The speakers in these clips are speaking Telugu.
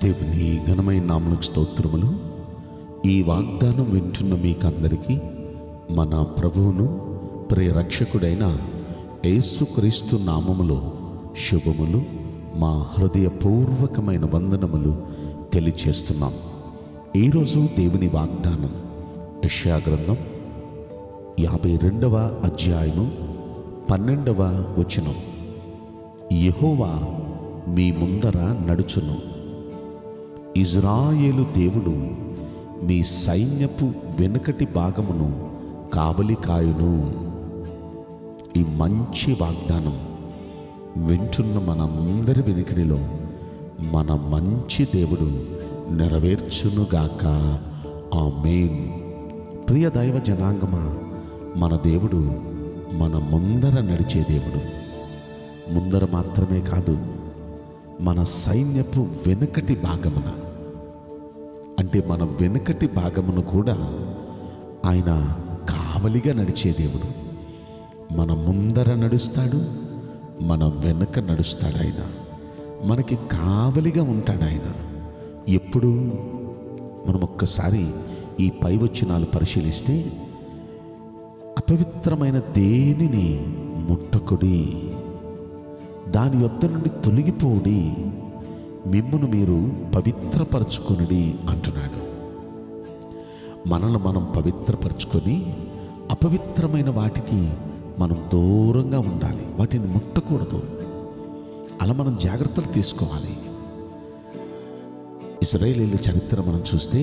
దేవుని ఘనమైన నామమునకు స్తోత్రములు. ఈ వాగ్దానం వింటున్న మీకందరికీ మన ప్రభువును ప్రియరక్షకుడైన యేసుక్రీస్తు నామములో శుభములు, మా హృదయపూర్వకమైన వందనములు తెలియచేస్తున్నాం. ఈరోజు దేవుని వాగ్దానం యెషయా గ్రంథం 52వ అధ్యాయము 12వ వచనం. యెహోవా మీ ముందర నడుచును, ఇజ్రాయేలు దేవుడు మీ సైన్యపు వెనుకటి భాగమును కావలి కాయును. ఈ మంచి వాగ్దానం వింటున్న మనందరి వెనుకడిలో మన మంచి దేవుడు నెరవేర్చునుగాక. ఆమేన్. ప్రియ దైవ జనాంగమా, మన దేవుడు మన ముందర నడిచే దేవుడు. ముందర మాత్రమే కాదు, మన సైన్యపు వెనుకటి భాగమున, అంటే మన వెనుకటి భాగమును కూడా ఆయన కావలిగా నడిచే దేవుడు. మన ముందర నడుస్తాడు, మన వెనుక నడుస్తాడు. ఆయన మనకి కావలిగా ఉంటాడు. ఆయన ఎప్పుడు మనం ఒక్కసారి ఈ పై వచనాలు పరిశీలిస్తే, అపవిత్రమైన దేనిని ముట్టకుడి, దాని యొద్ద నుండి తొలగిపోడి, మిమ్మును మీరు పవిత్రపరచుకొనుడి అంటున్నాడు. మనల్ని మనం పవిత్రపరచుకొని అపవిత్రమైన వాటికి మనం దూరంగా ఉండాలి, వాటిని ముట్టకూడదు. అలా మనం జాగ్రత్తలు తీసుకోవాలి. ఇశ్రాయేలీయుల చరిత్ర మనం చూస్తే,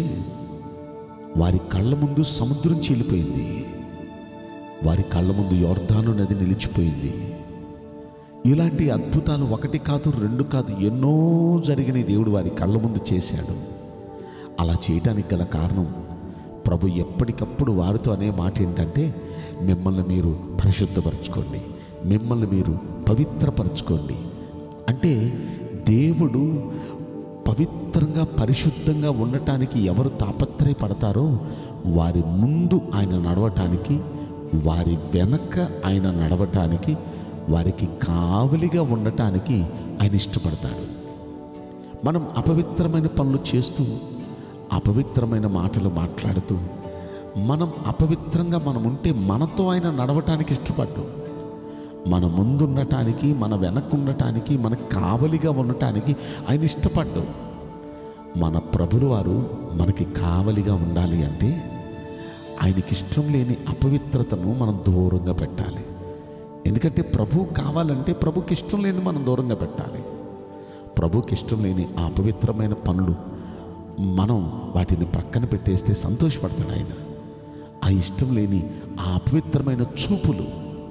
వారి కళ్ళ ముందు సముద్రం చీలిపోయింది, వారి కళ్ళ ముందు యోర్దాను నది నిలిచిపోయింది. ఇలాంటి అద్భుతాలు ఒకటి కాదు, రెండు కాదు, ఎన్నో జరిగినాయి. దేవుడు వారి కళ్ళ ముందు చేశాడు. అలా చేయటానికి గల కారణం, ప్రభు ఎప్పటికప్పుడు వారితో అనే మాట ఏంటంటే, మిమ్మల్ని మీరు పరిశుద్ధపరచుకోండి, మిమ్మల్ని మీరు పవిత్రపరచుకోండి. అంటే దేవుడు పవిత్రంగా పరిశుద్ధంగా ఉండటానికి ఎవరు తాపత్రయపడతారో వారి ముందు ఆయన నడవటానికి, వారి వెనక ఆయన నడవటానికి, వారికి కావలిగా ఉండటానికి ఆయన ఇష్టపడతాడు. మనం అపవిత్రమైన పనులు చేస్తూ, అపవిత్రమైన మాటలు మాట్లాడుతూ, మనం అపవిత్రంగా మనం ఉంటే మనతో ఆయన నడవటానికి ఇష్టపడ్డు. మన ముందుండటానికి, మన వెనక ఉండటానికి, మన కావలిగా ఉండటానికి ఆయన ఇష్టపడ్డు. మన ప్రభులు వారు మనకి కావలిగా ఉండాలి అంటే, ఆయనకి ఇష్టం లేని అపవిత్రతను మనం దూరంగా పెట్టాలి. ఎందుకంటే ప్రభు కావాలంటే ప్రభుకి ఇష్టం లేని మనం దూరంగా పెట్టాలి. ప్రభుకి ఇష్టం లేని ఆ అపవిత్రమైన పనులు మనం వాటిని ప్రక్కన పెట్టేస్తే సంతోషపడతాడు ఆయన. ఆ ఇష్టం లేని ఆ అపవిత్రమైన చూపులు,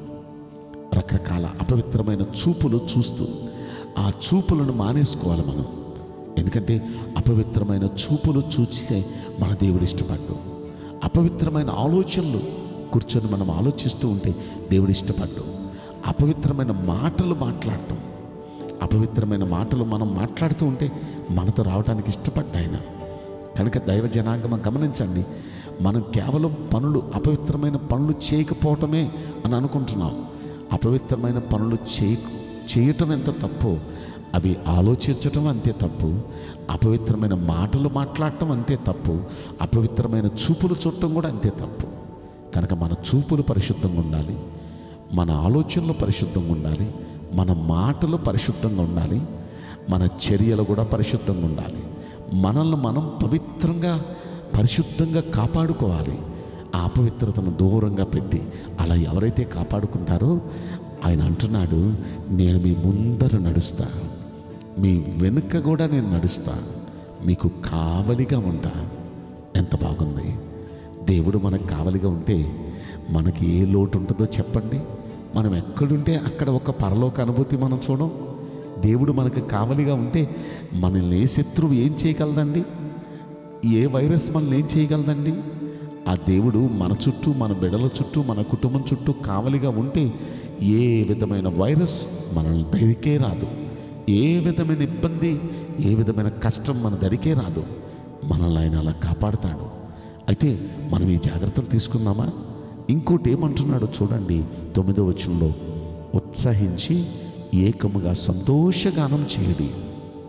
రకరకాల అపవిత్రమైన చూపులు చూస్తూ ఆ చూపులను మానేసుకోవాలి మనం. ఎందుకంటే అపవిత్రమైన చూపులు చూస్తే మన దేవుడు ఇష్టపడ్డు. అపవిత్రమైన ఆలోచనలు కూర్చొని మనం ఆలోచిస్తూ ఉంటే దేవుడు ఇష్టపడ్డు. అపవిత్రమైన మాటలు మాట్లాడటం, అపవిత్రమైన మాటలు మనం మాట్లాడుతూ ఉంటే మనతో రావడానికి ఇష్టపడ్డా ఆయన. కనుక దైవ జనాంగమ గమనించండి, మనం కేవలం అపవిత్రమైన పనులు చేయకపోవటమే అని అనుకుంటున్నాం. అపవిత్రమైన పనులు చేయటం ఎంత తప్పు, అవి ఆలోచించటం అంతే తప్పు. అపవిత్రమైన మాటలు మాట్లాడటం అంతే తప్పు. అపవిత్రమైన చూపులు చూడటం కూడా అంతే తప్పు. కనుక మన చూపులు పరిశుద్ధంగా ఉండాలి, మన ఆలోచనలు పరిశుద్ధంగా ఉండాలి, మన మాటలు పరిశుద్ధంగా ఉండాలి, మన చర్యలు కూడా పరిశుద్ధంగా ఉండాలి. మనల్ని మనం పవిత్రంగా పరిశుద్ధంగా కాపాడుకోవాలి. ఆ అపవిత్రతను దూరంగా పెట్టి అలా ఎవరైతే కాపాడుకుంటారో ఆయన అంటున్నాడు, నేను మీ ముందర నడుస్తా, మీ వెనుక కూడా నేను నడుస్తా, మీకు కావలిగా ఉంటా. ఎంత బాగుంది! దేవుడు మనకు కావలిగా ఉంటే మనకి ఏ లోటు ఉంటుందో చెప్పండి. మనం ఎక్కడుంటే అక్కడ ఒక పరలోక అనుభూతి మనం చూడం. దేవుడు మనకు కావలిగా ఉంటే మనల్ని ఏ శత్రువు ఏం చేయగలదండి? ఏ వైరస్ మనల్ని ఏం చేయగలదండి? ఆ దేవుడు మన చుట్టూ, మన బిడ్డల చుట్టూ, మన కుటుంబం చుట్టూ కావలిగా ఉంటే ఏ విధమైన వైరస్ మనల్ని దరికే రాదు, ఏ విధమైన ఇబ్బంది, ఏ విధమైన కష్టం మన దరికే రాదు. మనల్ని ఆయన అలా కాపాడుతాడు. అయితే మనం ఈ జాగ్రత్తలు తీసుకుందామా? ఇంకోటి ఏమంటున్నాడో చూడండి, 9వ వచనంలో, ఉత్సహించి ఏకముగా సంతోషగానం చేయడి.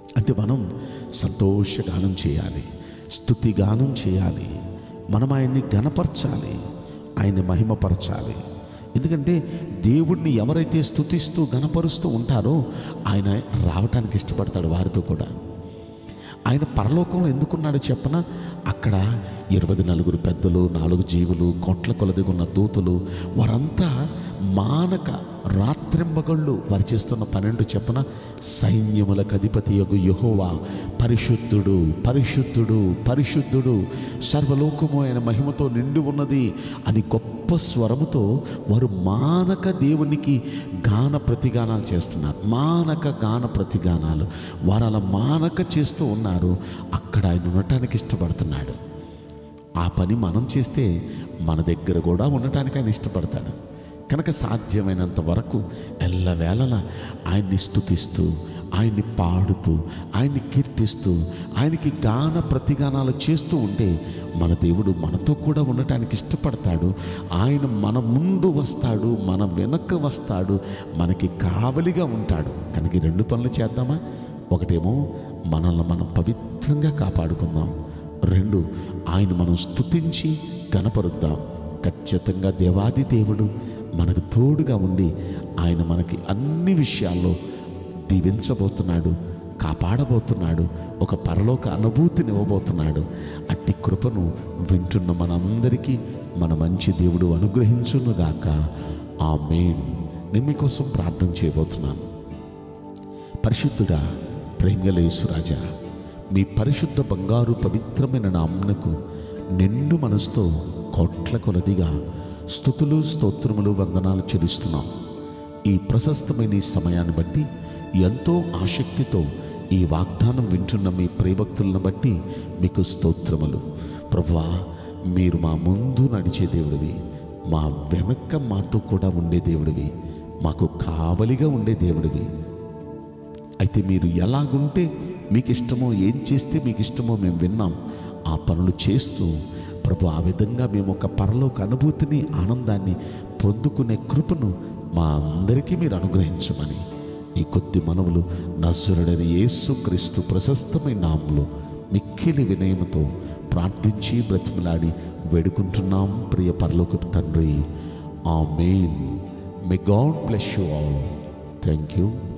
అంటే మనం సంతోషగానం చేయాలి, స్తుతిగానం చేయాలి, మనం ఆయన్ని ఘనపరచాలి, ఆయన్ని మహిమపరచాలి. ఎందుకంటే దేవుణ్ణి ఎవరైతే స్తుతిస్తూ ఘనపరుస్తూ ఉంటారో ఆయన రావటానికి ఇష్టపడతాడు వారితో కూడా. ఆయన పరలోకంలో ఎందుకున్నాడో చెప్పనా? అక్కడ 24 పెద్దలు, 4 జీవులు, కోట్ల కొలదిగా ఉన్న దూతలు, వారంతా మానక రాత్రింబగళ్ళు వారు చేస్తున్న 12 చెప్పన, సైన్యములకు అధిపతియగు యెహోవా పరిశుద్ధుడు, పరిశుద్ధుడు, పరిశుద్ధుడు, సర్వలోకము ఆయన మహిమతో నిండి ఉన్నది అని గొప్ప స్వరముతో వారు మానక దేవునికి గాన ప్రతిగానాలు చేస్తున్నారు. మానక గాన ప్రతిగానాలు వారు అలా మానక చేస్తూ ఉన్నారు. అక్కడ ఆయన ఉండటానికి ఇష్టపడుతున్నాడు. ఆ పని మనం చేస్తే మన దగ్గర కూడా ఉండటానికి ఆయన ఇష్టపడతాడు. కనుక సాధ్యమైనంత వరకు ఎల్లవేళలా ఆయన్ని స్తుతిస్తూ, ఆయన్ని పాడుతూ, ఆయన్ని కీర్తిస్తూ, ఆయనకి గాన ప్రతిగానాలు చేస్తూ ఉంటే మన దేవుడు మనతో కూడా ఉండటానికి ఇష్టపడతాడు. ఆయన మన ముందు వస్తాడు, మన వెనక్కి వస్తాడు, మనకి కావలిగా ఉంటాడు. కనుక ఈ 2 పనులు చేద్దామా? ఒకటేమో మనల్ని మనం పవిత్రంగా కాపాడుకుందాం. 2 ఆయన మనం స్తుతించి గణపరుద్దాం. ఖచ్చితంగా దేవాది దేవుడు మనకు తోడుగా ఉండి ఆయన మనకి అన్ని విషయాల్లో దీవించబోతున్నాడు, కాపాడబోతున్నాడు, ఒక పరలోక అనుభూతిని ఇవ్వబోతున్నాడు. అట్టి కృపను వింటున్న మనందరికీ మన మంచి దేవుడు అనుగ్రహించునుగాక. ఆమేన్. నేను మీకోసం ప్రార్థన చేయబోతున్నాను. పరిశుద్ధుడా, ప్రేమగల యేసురాజా, మీ పరిశుద్ధ బంగారు పవిత్రమైన నామమునకు నిండు మనసుతో కోట్ల కొలదిగా స్తుతులు, స్తోత్రములు, వందనాలు చెల్లిస్తున్నాం. ఈ ప్రశస్తమైన ఈ సమయాన్ని బట్టి, ఎంతో ఆసక్తితో ఈ వాగ్దానం వింటున్న మీ ప్రియభక్తులను బట్టి మీకు స్తోత్రములు. ప్రభువా, మీరు మా ముందు నడిచే దేవుడివి, మా వెనక మాతో కూడా ఉండే దేవుడివి, మాకు కావలిగా ఉండే దేవుడివి. అయితే మీరు ఎలాగుంటే మీకు ఇష్టమో, ఏం చేస్తే మీకు ఇష్టమో మేము విన్నాం. ఆ పనులు చేస్తూ ప్రభు, ఆ విధంగా మేము ఒక పరలోక అనుభూతిని, ఆనందాన్ని పొందుకునే కృపను మా అందరికీ మీరు అనుగ్రహించమని ఈ కొద్ది మనవులు నజరుడైన యేసుక్రీస్తు ప్రశస్తమైన నామములో మిక్కిలి వినయముతో ప్రార్థించి బ్రతిమలాడి వేడుకుంటున్నాం ప్రియ పరలోకపు తండ్రి. ఆమేన్. May God bless you all. Thank you.